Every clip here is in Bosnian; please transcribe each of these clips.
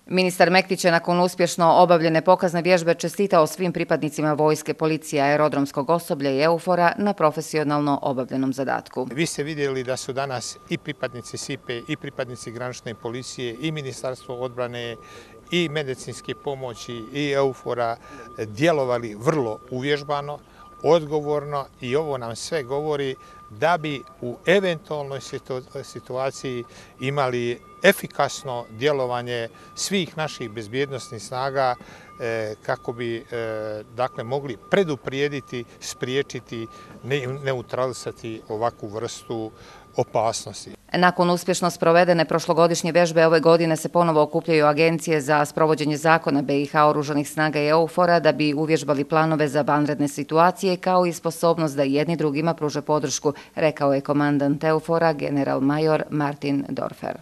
Ministar Mektić je nakon uspješno obavljene pokazne vježbe čestitao svim pripadnicima vojske, policije, aerodromskog osoblja i EUFOR-a na profesionalno obavljenom zadatku. Vi ste vidjeli da su danas i pripadnici SIPA-e, i pripadnici granične policije, i Ministarstvo odbrane, i medicinske pomoći, i EUFOR-a djelovali vrlo uvježbano, odgovorno i ovo nam sve govori da bi u eventualnoj situaciji imali efikasno djelovanje svih naših bezbjednosnih snaga kako bi mogli preduprijediti, spriječiti, neutralisati ovakvu vrstu opasnosti. Nakon uspješno sprovedene prošlogodišnje vježbe ove godine se ponovo okupljaju agencije za sprovođenje zakona BiH, oružanih snaga i EUFOR-a da bi uvježbali planove za vanredne situacije kao i sposobnost da jedni drugima pruže podršku, rekao je komandant EUFOR-a general major Martin Dorfer.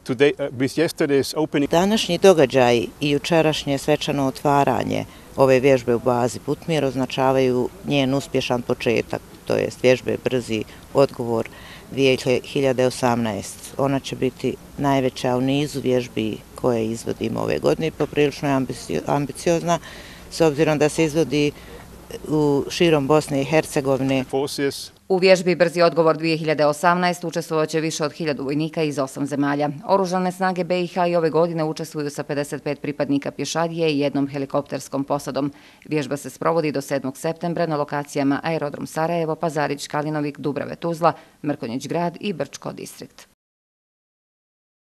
Današnji događaj i jučerašnje svečano otvaranje ove vježbe u bazi Putmir označavaju njen uspješan početak, to jest vježbe Brzi odgovor 2018. Ona će biti najveća u nizu vježbi koje izvodimo ove godine i poprilično je ambiciozna s obzirom da se izvodi u širom Bosne i Hercegovine. U vježbi Brzi odgovor 2018 učestvovat će više od 1000 vojnika iz 8 zemalja. Oružane snage BiH i ove godine učestvuju sa 55 pripadnika pješadije i jednom helikopterskom posadom. Vježba se sprovodi do 7. septembra na lokacijama Aerodrom Sarajevo, Pazarić, Kalinovik, Dubrave, Tuzla, Mrkonjić grad i Brčko distrikt.